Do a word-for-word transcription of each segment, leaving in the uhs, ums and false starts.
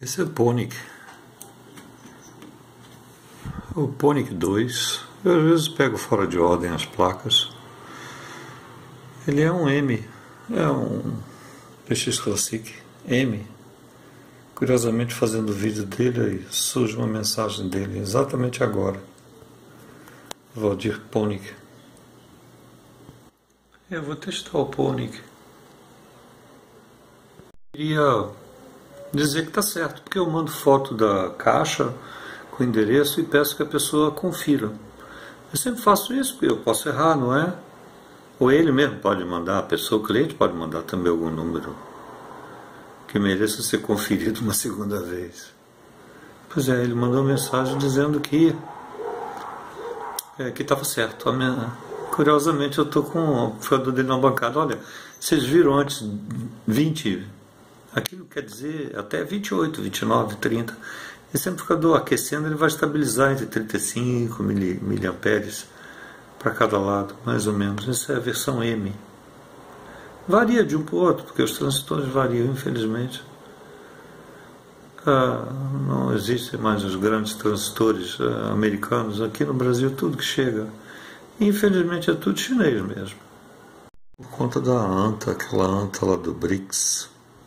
Esse é o Ponic. O Ponic dois. Eu às vezes pego fora de ordem as placas. Ele é um M. É um P X Classic M. Curiosamente, fazendo o vídeo dele, aí surge uma mensagem dele exatamente agora. Valdir Ponic. Eu vou testar o Ponic. Queria dizer que está certo, porque eu mando foto da caixa com o endereço e peço que a pessoa confira. Eu sempre faço isso, porque eu posso errar, não é? Ou ele mesmo pode mandar, a pessoa, o cliente pode mandar também algum número que mereça ser conferido uma segunda vez. Pois é, ele mandou uma mensagem dizendo que é, que estava certo. A minha, curiosamente, eu estou com o fiador dele na bancada. Olha, vocês viram antes vinte, aquilo quer dizer até vinte e oito, vinte e nove, trinta. E sempre o fiador aquecendo, ele vai estabilizar entre trinta e cinco miliamperes para cada lado, mais ou menos. Essa é a versão M. Varia de um para o outro, porque os transistores variam, infelizmente. Ah, não existem mais os grandes transistores ah, americanos. Aqui no Brasil, tudo que chega, infelizmente, é tudo chinês mesmo. Por conta da anta, aquela anta lá do BRICS.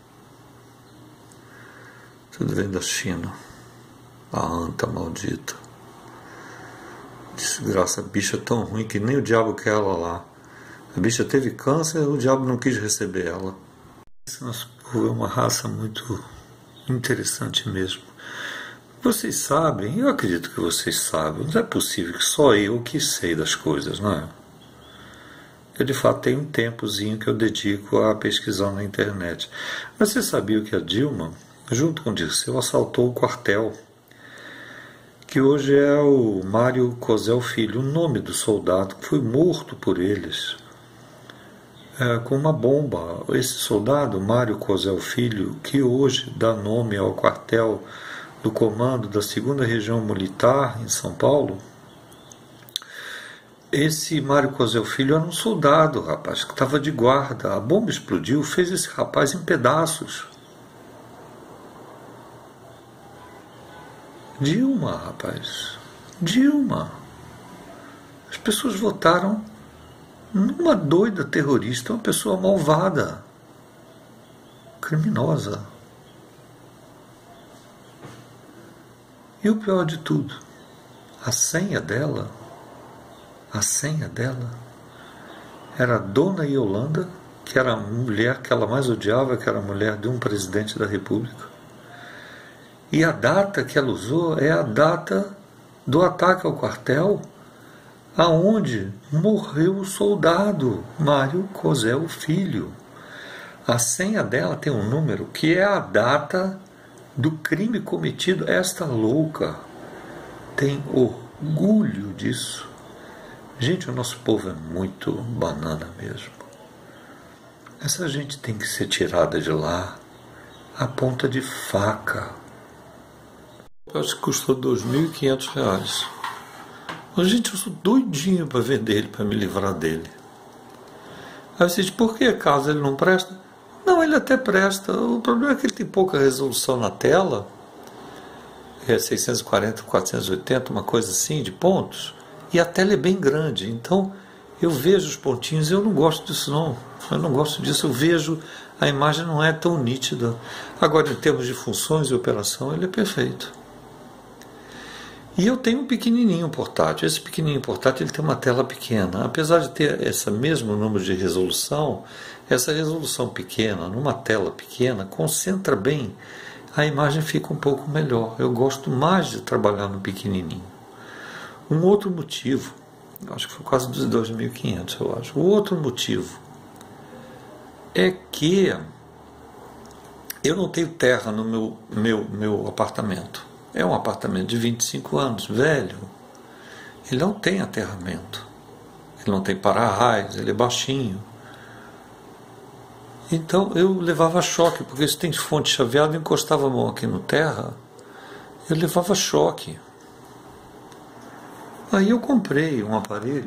Tudo vem da China. A anta maldita. Desgraça, a bicha é tão ruim que nem o diabo quer ela lá. A bicha teve câncer, o diabo não quis receber ela. Esse nosso povo é uma raça muito interessante mesmo. Vocês sabem, eu acredito que vocês sabem, não é possível que só eu que sei das coisas, não é? Eu de fato tenho um tempozinho que eu dedico a pesquisar na internet. Mas você sabia que a Dilma, junto com o Dirceu, assaltou o quartel, que hoje é o Mário Cosel Filho, o nome do soldado que foi morto por eles. É, com uma bomba. Esse soldado, Mário Cosel Filho, que hoje dá nome ao quartel do comando da segunda Região Militar em São Paulo, esse Mário Cosel Filho era um soldado, rapaz, que estava de guarda. A bomba explodiu, fez esse rapaz em pedaços. Dilma, rapaz. Dilma. As pessoas votaram numa doida terrorista, uma pessoa malvada, criminosa. E o pior de tudo, a senha dela, a senha dela era a Dona Yolanda, que era a mulher que ela mais odiava, que era a mulher de um presidente da República. E a data que ela usou é a data do ataque ao quartel, aonde morreu o soldado Mário Cosel Filho. A senha dela tem um número que é a data do crime cometido. Esta louca tem orgulho disso. Gente, o nosso povo é muito banana mesmo. Essa gente tem que ser tirada de lá à ponta de faca. Eu acho que custou dois mil e quinhentos reais. Mas, gente, eu sou doidinho para vender ele, para me livrar dele. Aí você diz, por que acaso ele não presta? Não, ele até presta. O problema é que ele tem pouca resolução na tela. É seiscentos e quarenta por quatrocentos e oitenta, uma coisa assim, de pontos. E a tela é bem grande. Então, eu vejo os pontinhos e eu não gosto disso, não. Eu não gosto disso. Eu vejo, a imagem não é tão nítida. Agora, em termos de funções e operação, ele é perfeito. E eu tenho um pequenininho portátil. Esse pequenininho portátil ele tem uma tela pequena. Apesar de ter esse mesmo número de resolução, essa resolução pequena, numa tela pequena, concentra bem. A imagem fica um pouco melhor. Eu gosto mais de trabalhar no pequenininho. Um outro motivo, acho que foi quase dos dois mil e quinhentos, eu acho. O outro motivo é que eu não tenho terra no meu, meu, meu apartamento. É um apartamento de vinte e cinco anos, velho. Ele não tem aterramento. Ele não tem para-raios, ele é baixinho. Então eu levava choque, porque se tem fonte chaveada, eu encostava a mão aqui no terra, eu levava choque. Aí eu comprei um aparelho.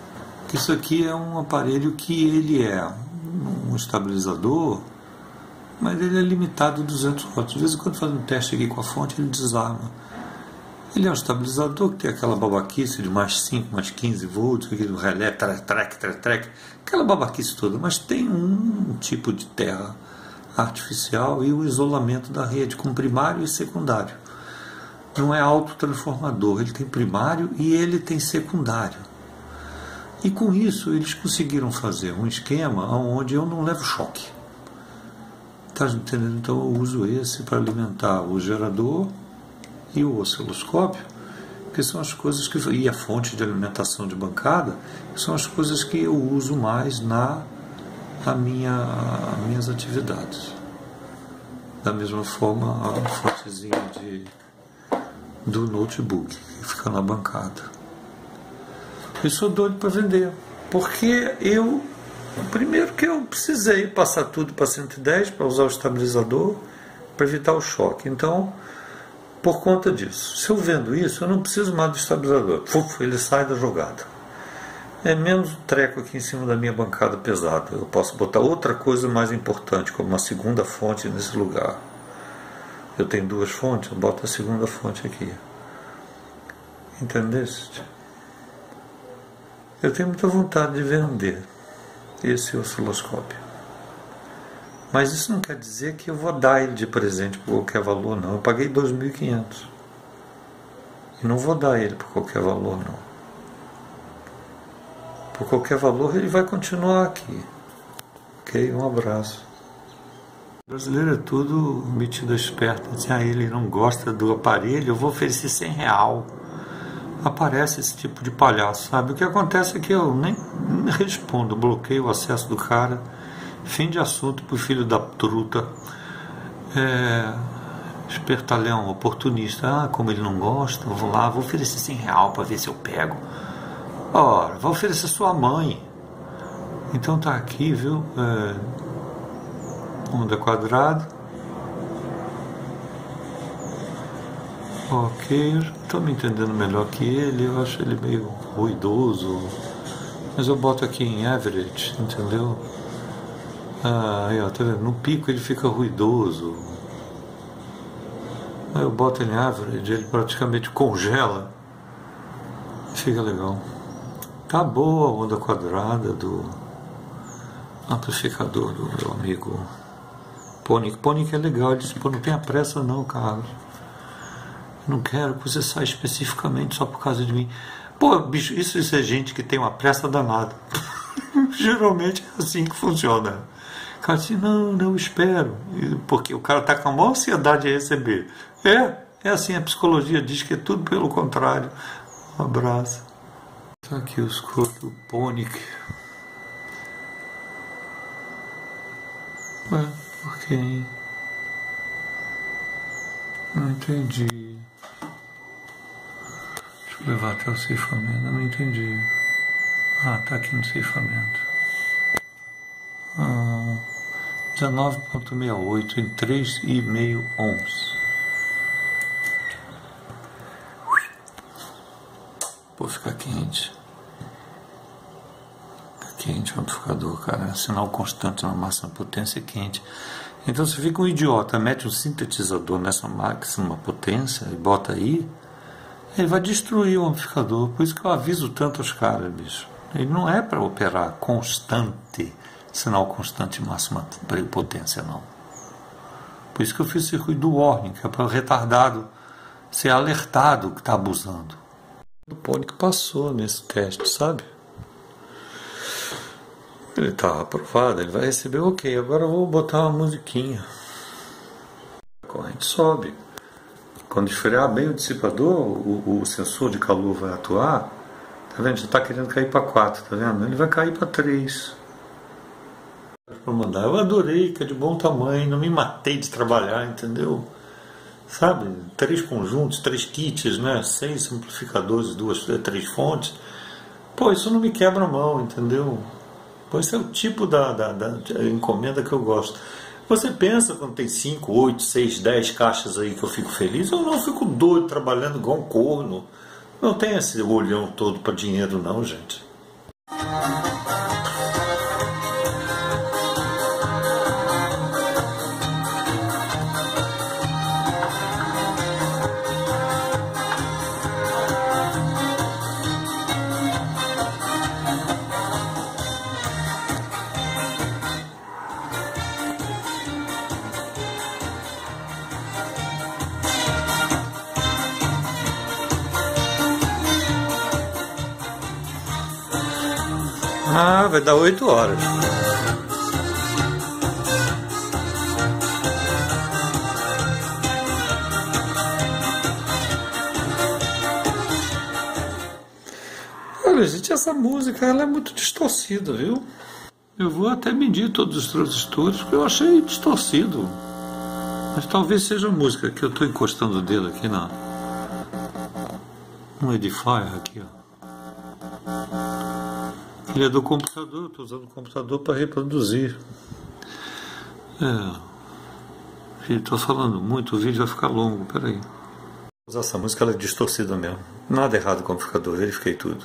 Isso aqui é um aparelho que ele é um estabilizador mas ele é limitado a duzentos watts. De vez em quando faz um teste aqui com a fonte, ele desarma. Ele é um estabilizador que tem aquela babaquice de mais cinco, mais quinze volts, aquele relé, trec, trec, trec, trec, aquela babaquice toda, mas tem um tipo de terra artificial e o isolamento da rede com primário e secundário. Não é autotransformador, ele tem primário e ele tem secundário. E com isso eles conseguiram fazer um esquema onde eu não levo choque. Tá entendendo? Então eu uso esse para alimentar o gerador e o osciloscópio, que são as coisas que... e a fonte de alimentação de bancada, que são as coisas que eu uso mais na a minha, as minhas atividades. Da mesma forma, a fontezinha de, do notebook, que fica na bancada. Eu sou doido para vender, porque eu... Primeiro que eu precisei passar tudo para cento e dez para usar o estabilizador, para evitar o choque. Então, por conta disso, se eu vendo isso, eu não preciso mais do estabilizador. Puf, ele sai da jogada. É menos um treco aqui em cima da minha bancada pesada. Eu posso botar outra coisa mais importante, como uma segunda fonte nesse lugar. Eu tenho duas fontes, eu boto a segunda fonte aqui. Entendeste? Eu tenho muita vontade de vender esse osciloscópio. Mas isso não quer dizer que eu vou dar ele de presente por qualquer valor, não. Eu paguei dois mil e quinhentos. E não vou dar ele por qualquer valor, não. Por qualquer valor ele vai continuar aqui. Ok? Um abraço. O brasileiro é tudo metido esperto. Assim, ah, ele não gosta do aparelho, eu vou oferecer cem real. Aparece esse tipo de palhaço, sabe? O que acontece é que eu nem respondo, bloqueio o acesso do cara, fim de assunto pro filho da truta, é, espertalhão, oportunista. Ah, como ele não gosta, eu vou lá, vou oferecer cem real para ver se eu pego. Ora, vou oferecer sua mãe. Então tá aqui, viu? É, onda quadrada. Ok, eu estou me entendendo melhor que ele, eu acho ele meio ruidoso, mas eu boto aqui em average, entendeu? Ah, aí ó, tá vendo? No pico ele fica ruidoso, aí eu boto ele em average, ele praticamente congela, fica legal. Tá boa a onda quadrada do amplificador do meu amigo Pony. Pony que é legal, ele disse, pô, não tenha pressa não, Carlos. Não quero que você saia especificamente só por causa de mim. Pô, bicho, isso, isso é gente que tem uma pressa danada. Geralmente é assim que funciona. O cara diz, não, não, espero. Porque o cara está com a maior ansiedade de receber. É, é assim, a psicologia diz que é tudo pelo contrário. Um abraço. Tá aqui os cores do Ponic. Ué, por que, hein? Não entendi. Deixa eu levar até o ceifamento. Eu não entendi. Ah, tá aqui no ceifamento. Ah, dezenove vírgula sessenta e oito em três vírgula cinco ohms. Pô, fica quente. Fica quente o amplificador, cara. Sinal constante na máxima potência é quente. Então você fica um idiota, mete um sintetizador nessa máxima potência e bota aí, ele vai destruir o amplificador. Por isso que eu aviso tanto aos caras, bicho. Ele não é para operar constante, sinal constante máxima potência, não. Por isso que eu fiz o circuito do warning, que é para o retardado ser alertado que está abusando. O Pony que passou nesse teste, sabe? Ele está aprovado, ele vai receber ok. Agora eu vou botar uma musiquinha. A corrente sobe. Quando esfriar bem o dissipador, o, o sensor de calor vai atuar. Tá vendo? Já está querendo cair para quatro, tá vendo? Ele vai cair para três. Para mandar. Eu adorei, que é de bom tamanho, não me matei de trabalhar, entendeu? Sabe? Três conjuntos, três kits, né? Seis amplificadores, duas, três fontes. Pô, isso não me quebra a mão, entendeu? Pois esse é o tipo da, da, da encomenda que eu gosto. Você pensa quando tem cinco, oito, seis, dez caixas aí que eu fico feliz? Eu não fico doido trabalhando igual um corno. Não tem esse olhão todo para dinheiro não, gente. Ah, vai dar oito horas. Olha, gente, essa música ela é muito distorcida, viu? Eu vou até medir todos os transistores, porque eu achei distorcido. Mas talvez seja a música que eu estou encostando o dedo aqui na no Edifier aqui, ó. Ele é do computador, estou usando o computador para reproduzir. É. Estou falando muito, o vídeo vai ficar longo, peraí. Vou usar essa música, ela é distorcida mesmo. Nada errado com o amplificador, verifiquei tudo.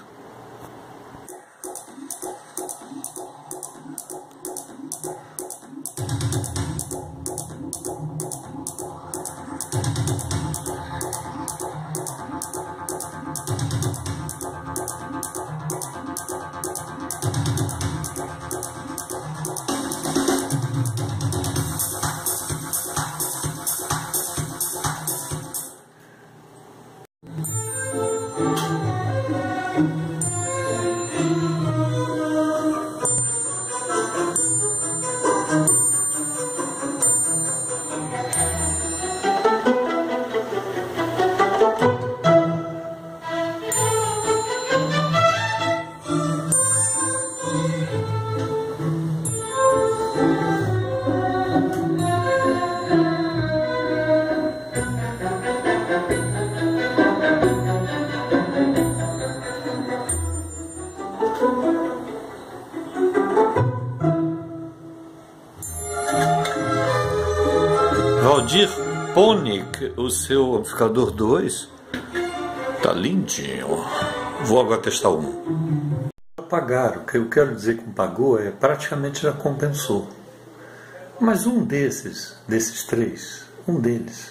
Valdir Ponic, o seu amplificador dois, tá lindinho. Vou agora testar um. Pagaram, o que eu quero dizer com pagou é praticamente já compensou. Mas um desses, desses três, um deles,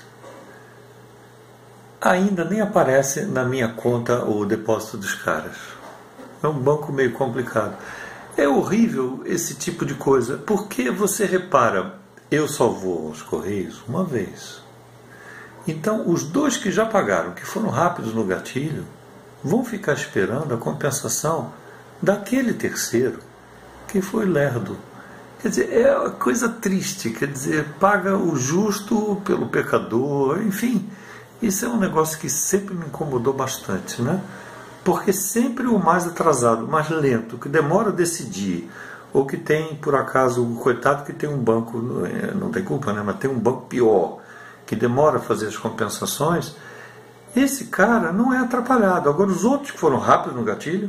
ainda nem aparece na minha conta o depósito dos caras. É um banco meio complicado. É horrível esse tipo de coisa, porque você repara, eu só vou aos Correios uma vez. Então, os dois que já pagaram, que foram rápidos no gatilho, vão ficar esperando a compensação daquele terceiro, que foi lerdo. Quer dizer, é uma coisa triste, quer dizer, paga o justo pelo pecador, enfim. Isso é um negócio que sempre me incomodou bastante, né? Porque sempre o mais atrasado, o mais lento, que demora a decidir, ou que tem, por acaso, o coitado que tem um banco, não tem culpa, né? Mas tem um banco pior, que demora a fazer as compensações, esse cara não é atrapalhado. Agora, os outros que foram rápidos no gatilho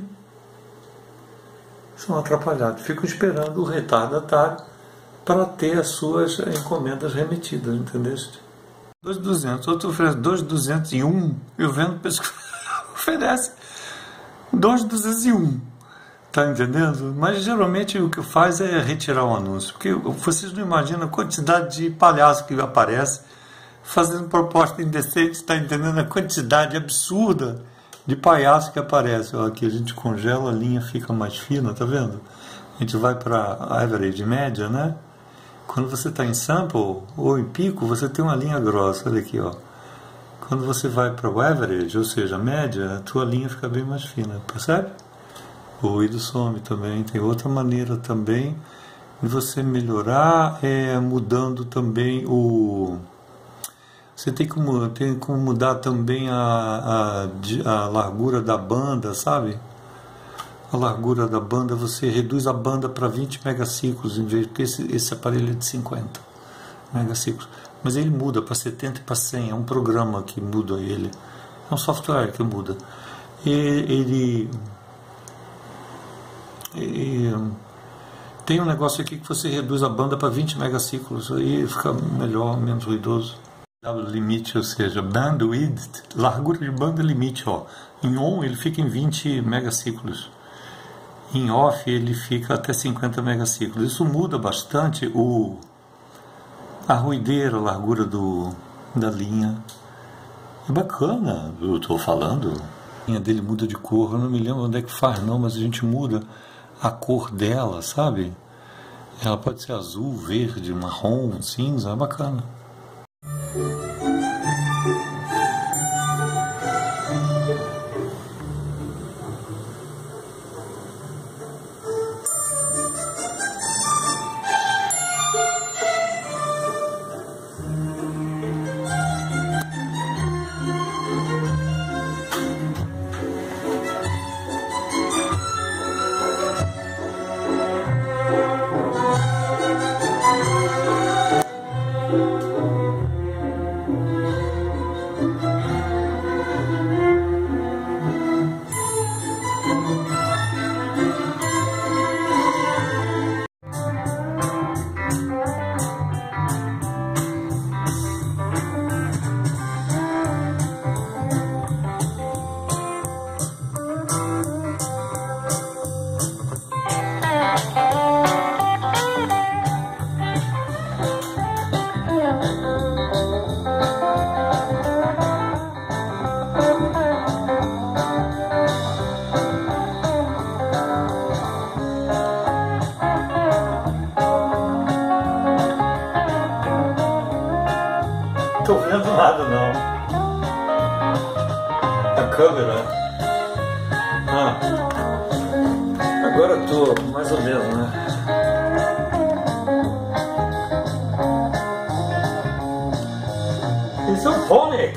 são atrapalhados, ficam esperando o retardatário para ter as suas encomendas remetidas, entendeu? dois mil e duzentos, outro oferece dois mil duzentos e um, eu vendo pessoas oferece dois mil duzentos e um, tá entendendo? Mas geralmente o que faz é retirar o anúncio, porque vocês não imaginam a quantidade de palhaço que aparece fazendo proposta indecente, tá entendendo? A quantidade absurda de palhaço que aparece. Ó, aqui a gente congela, a linha fica mais fina, tá vendo? A gente vai para average, média, né? Quando você está em sample ou em pico, você tem uma linha grossa, olha aqui, ó. Quando você vai para o average, ou seja, média, a tua linha fica bem mais fina, percebe? O ruído some também. Tem outra maneira também de você melhorar, é mudando também o... Você tem que, tem que mudar também a, a, a largura da banda, sabe? A largura da banda, você reduz a banda para vinte megaciclos, em vez, porque esse, esse aparelho é de cinquenta megaciclos. Mas ele muda para setenta e para cem, é um programa que muda ele. É um software que muda. E ele... E, tem um negócio aqui que você reduz a banda para vinte megaciclos, aí fica melhor, menos ruidoso. W limite, ou seja, bandwidth, largura de banda limite, ó. Em on ele fica em vinte megaciclos. Em off ele fica até cinquenta megaciclos. Isso muda bastante o, a ruideira, a largura do, da linha. É bacana, eu estou falando. A linha dele muda de cor, eu não me lembro onde é que faz não, mas a gente muda a cor dela, sabe? Ela pode ser azul, verde, marrom, cinza, é bacana. tô vendo nada não. A câmera. Ah. Agora eu tô mais ou menos, né? Isso é um pônei.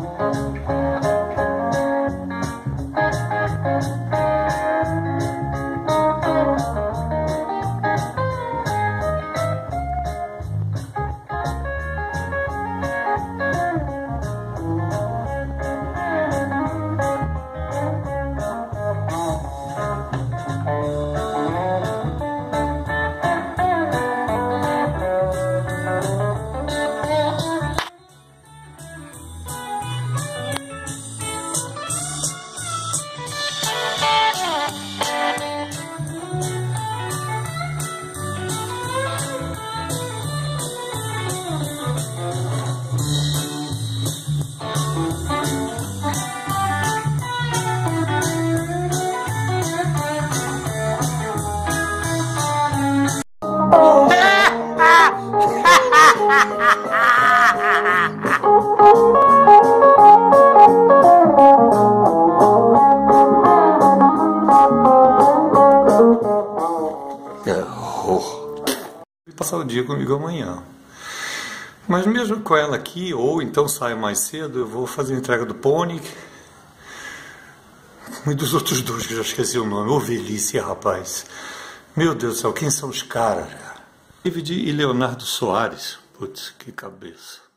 Passar o dia comigo amanhã. Mas mesmo com ela aqui, ou então saio mais cedo, eu vou fazer a entrega do pônei e dos outros dois que já esqueci o nome. Ô velhice, rapaz. Meu Deus do céu, quem são os caras? David e Leonardo Soares. Putz, que cabeça.